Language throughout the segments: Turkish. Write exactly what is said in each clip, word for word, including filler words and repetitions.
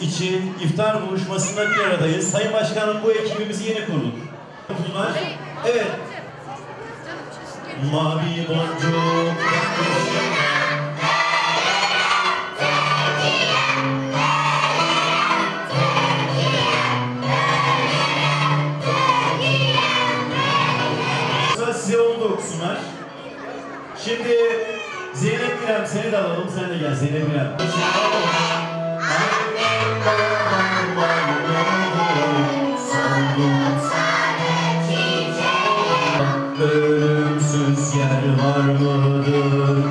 için iftar buluşmasında bir aradayız. Sayın Başkanım, bu ekibimizi yeni kurduk. Bunlar, evet. Mavi boncuk. Size onu da okusunlar. Şimdi Zeynep İrem, seni de alalım, sen de gel Zeynep İrem. Ölümsüz yer var mıdır?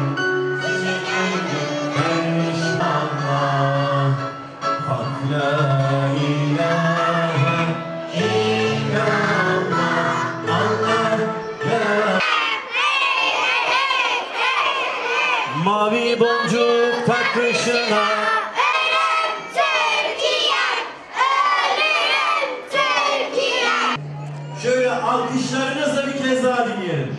Erişmanla hak la ilahe illallah Allah ya. Mavi boncuk takışına şöyle alkışlarınızla bir kez daha dinleyelim.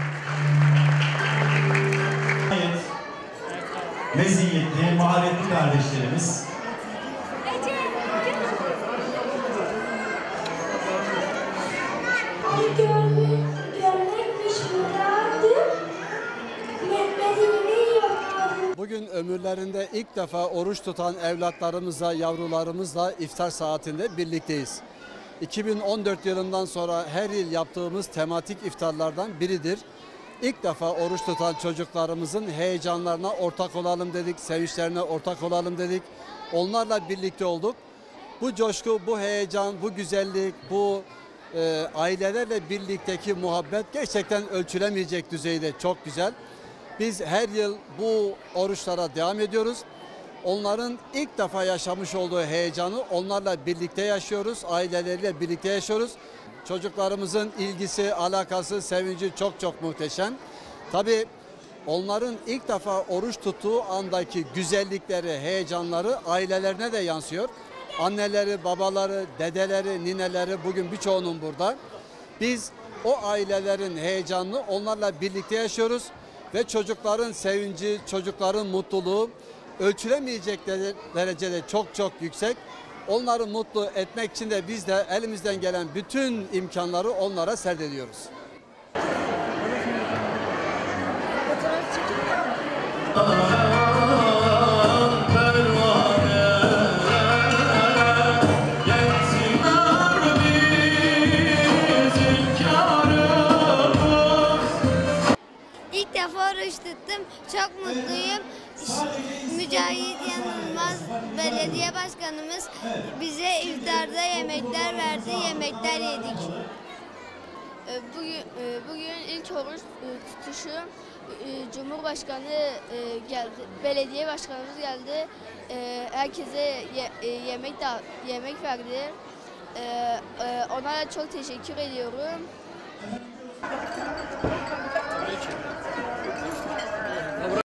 Evet. Meziyetli, mahalletli kardeşlerimiz. Görmekmiş muradım, Mehmet'imin yokluğu. Bugün ömürlerinde ilk defa oruç tutan evlatlarımızla, yavrularımızla iftar saatinde birlikteyiz. iki bin on dört yılından sonra her yıl yaptığımız tematik iftarlardan biridir. İlk defa oruç tutan çocuklarımızın heyecanlarına ortak olalım dedik, sevinçlerine ortak olalım dedik. Onlarla birlikte olduk. Bu coşku, bu heyecan, bu güzellik, bu e, ailelerle birlikteki muhabbet gerçekten ölçülemeyecek düzeyde çok güzel. Biz her yıl bu oruçlara devam ediyoruz. Onların ilk defa yaşamış olduğu heyecanı onlarla birlikte yaşıyoruz, aileleriyle birlikte yaşıyoruz. Çocuklarımızın ilgisi, alakası, sevinci çok çok muhteşem. Tabii onların ilk defa oruç tuttuğu andaki güzellikleri, heyecanları ailelerine de yansıyor. Anneleri, babaları, dedeleri, nineleri bugün birçoğunun burada. Biz o ailelerin heyecanını onlarla birlikte yaşıyoruz ve çocukların sevinci, çocukların mutluluğu ölçülemeyecek derecede çok çok yüksek. Onları mutlu etmek için de biz de elimizden gelen bütün imkanları onlara serdediyoruz. İlk defa oruç tuttum. Çok mutluyum. Mücahit Yanılmaz Belediye Başkanımız bize iftarda yemekler verdi. Yemekler yedik. Bugün, bugün ilk oruç tutuşu Cumhurbaşkanı geldi, belediye başkanımız geldi. Herkese yemek da yemek verdi. Ona çok teşekkür ediyorum.